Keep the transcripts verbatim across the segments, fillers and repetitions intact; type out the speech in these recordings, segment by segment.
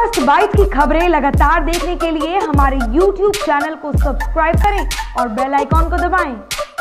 First bite की खबरें लगातार देखने के लिए हमारे यूट्यूब चैनल को सब्सक्राइब करें और बेल आइकॉन को दबाएं।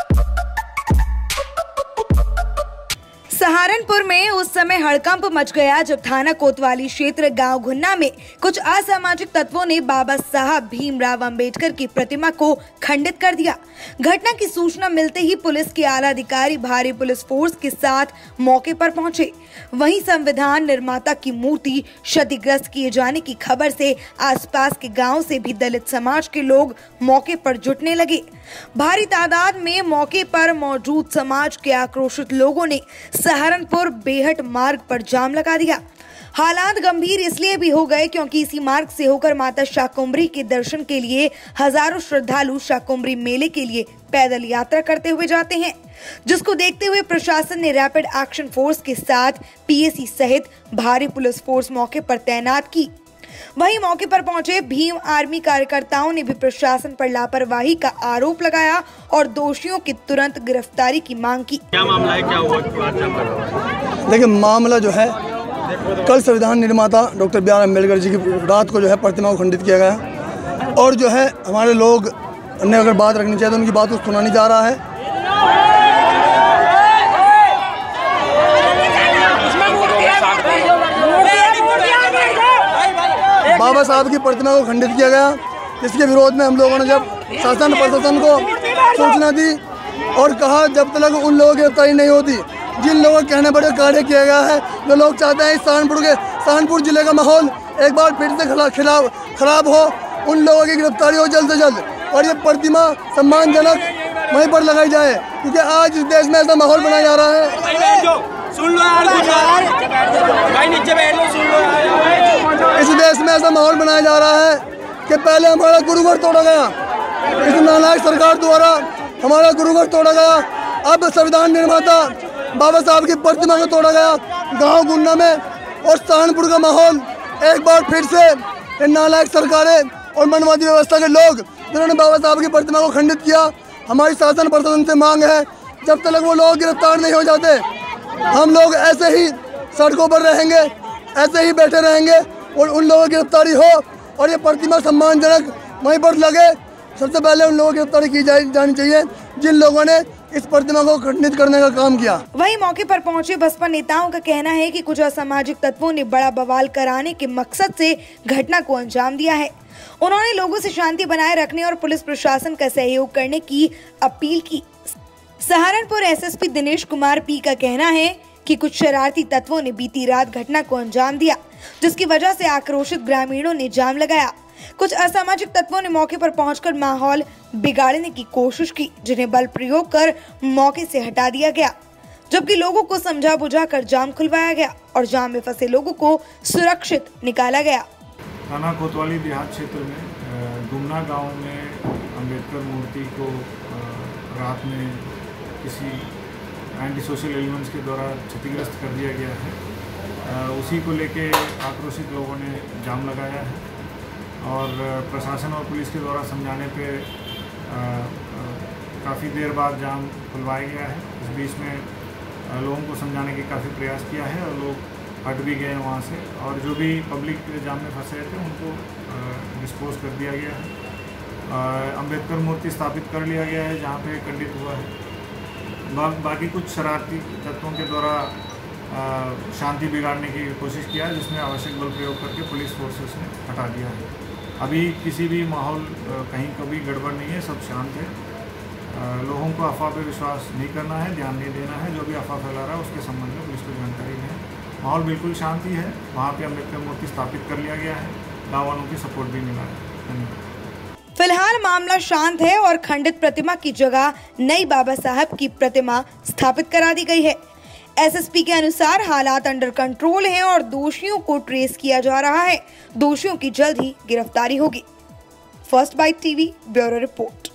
सहारनपुर में उस समय हड़कंप मच गया जब थाना कोतवाली क्षेत्र गांव घुन्ना में कुछ असामाजिक तत्वों ने बाबा साहब भीमराव अंबेडकर की प्रतिमा को खंडित कर दिया। घटना की सूचना मिलते ही पुलिस के आला अधिकारी भारी पुलिस फोर्स के साथ मौके पर पहुंचे। वहीं संविधान निर्माता की मूर्ति क्षतिग्रस्त किए जाने की खबर से आसपास के गांव से भी दलित समाज के लोग मौके पर जुटने लगे। भारी तादाद में मौके पर मौजूद समाज के आक्रोशित लोगों ने सहारनपुर बेहट मार्ग पर जाम लगा दिया। हालात गंभीर इसलिए भी हो गए क्योंकि इसी मार्ग से होकर माता शाकुंभरी के दर्शन के लिए हजारों श्रद्धालु शाकुंभरी मेले के लिए पैदल यात्रा करते हुए जाते हैं, जिसको देखते हुए प्रशासन ने रैपिड एक्शन फोर्स के साथ पीएसी सहित भारी पुलिस फोर्स मौके पर तैनात की। वहीं मौके पर पहुंचे भीम आर्मी कार्यकर्ताओं ने भी प्रशासन पर लापरवाही का आरोप लगाया और दोषियों की तुरंत गिरफ्तारी की मांग की। क्या मामला है, क्या हुआ? देखिए, मामला जो है कल संविधान निर्माता doctor B R Ambedkar ji की रात को जो है प्रतिमा को खंडित किया गया और जो है हमारे लोग ने अगर बात रखनी चाहिए तो उनकी बात को सुना नहीं जा रहा है। बाबा साहब की प्रतिमा को खंडित किया गया, इसके विरोध में हम लोगों ने जब शासन प्रशासन को सूचना दी और कहा जब तक उन लोगों की गिरफ्तारी नहीं होती, जिन लोगों के कहने पर कार्य किया गया है, जो लोग चाहते हैं सहारनपुर के सहारनपुर जिले का माहौल एक बार फिर से खिलाफ खराब हो, उन लोगों की गिरफ्तारी हो जल्द से जल्द और ये प्रतिमा सम्मानजनक वहीं पर लगाई जाए, क्योंकि आज इस देश में ऐसा माहौल बनाया जा रहा है। सुन लो यार, भाई नीचे बैठ लो, सुन लो यार। इस देश में ऐसा माहौल बनाया जा रहा है कि पहले हमारा गुरुघर तोड़ा गया, इस नालायक सरकार द्वारा हमारा गुरुघर तोड़ा गया, अब संविधान निर्माता बाबा साहब की प्रतिमा को तोड़ा गया गांव गुन्ना में, और सहारनपुर का माहौल एक बार फिर से नालायक सरकारें और मनवादी व्यवस्था के लोग जिन्होंने बाबा साहब की प्रतिमा को खंडित किया। हमारी शासन प्रशासन से मांग है जब तक वो लोग गिरफ्तार नहीं हो जाते हम लोग ऐसे ही सड़कों पर रहेंगे, ऐसे ही बैठे रहेंगे और उन लोगों की गिरफ्तारी हो और ये प्रतिमा सम्मानजनक वहीं पर लगे। सबसे पहले उन लोगों की गिरफ्तारी की जानी चाहिए जिन लोगों ने इस प्रतिमा को खंडित करने का काम किया। वहीं मौके पर पहुंचे बसपा नेताओं का कहना है कि कुछ असामाजिक तत्वों ने बड़ा बवाल कराने के मकसद से घटना को अंजाम दिया है। उन्होंने लोगों से शांति बनाए रखने और पुलिस प्रशासन का सहयोग करने की अपील की। सहारनपुर एसएसपी दिनेश कुमार पी का कहना है कि कुछ शरारती तत्वों ने बीती रात घटना को अंजाम दिया, जिसकी वजह से आक्रोशित ग्रामीणों ने जाम लगाया। कुछ असामाजिक तत्वों ने मौके पर पहुंचकर माहौल बिगाड़ने की कोशिश की, जिन्हें बल प्रयोग कर मौके से हटा दिया गया, जबकि लोगों को समझा बुझा कर जाम खुलवाया गया और जाम में फंसे लोगों को सुरक्षित निकाला गया। थाना कोतवाली देहात क्षेत्र में गुमना गांव में अंबेडकर मूर्ति को रात में किसी एंटी सोशल एलिमेंट्स के द्वारा क्षतिग्रस्त कर दिया गया है। उसी को लेके आक्रोशित लोगों ने जाम लगाया है और प्रशासन और पुलिस के द्वारा समझाने पे काफ़ी देर बाद जाम खुलवाया गया है। इस बीच में लोगों को समझाने की काफ़ी प्रयास किया है और लोग हट भी गए वहाँ से, और जो भी पब्लिक जाम में फंसे थे उनको डिस्पोज कर दिया गया है। अंबेडकर मूर्ति स्थापित कर लिया गया है जहाँ पे खंडित हुआ है। बा, बाकी कुछ शरारती तत्वों के द्वारा शांति बिगाड़ने की कोशिश किया है, जिसमें आवश्यक बल प्रयोग करके पुलिस फोर्सेस ने हटा दिया है। अभी किसी भी माहौल कहीं कभी गड़बड़ नहीं है, सब शांत है। लोगों को अफवाह पे विश्वास नहीं करना है, ध्यान नहीं देना है। जो भी अफवाह फैला रहा है उसके संबंध में पुलिस को जानकारी दें। माहौल बिल्कुल शांति है, वहाँ पे अम्बेडकर मूर्ति स्थापित कर लिया गया है, गाँव वालों की सपोर्ट भी मिला है। धन्यवाद। फिलहाल मामला शांत है और खंडित प्रतिमा की जगह नई बाबा साहब की प्रतिमा स्थापित करा दी गई है। एसएसपी के अनुसार हालात अंडर कंट्रोल हैं और दोषियों को ट्रेस किया जा रहा है। दोषियों की जल्द ही गिरफ्तारी होगी। First bite TV bureau report.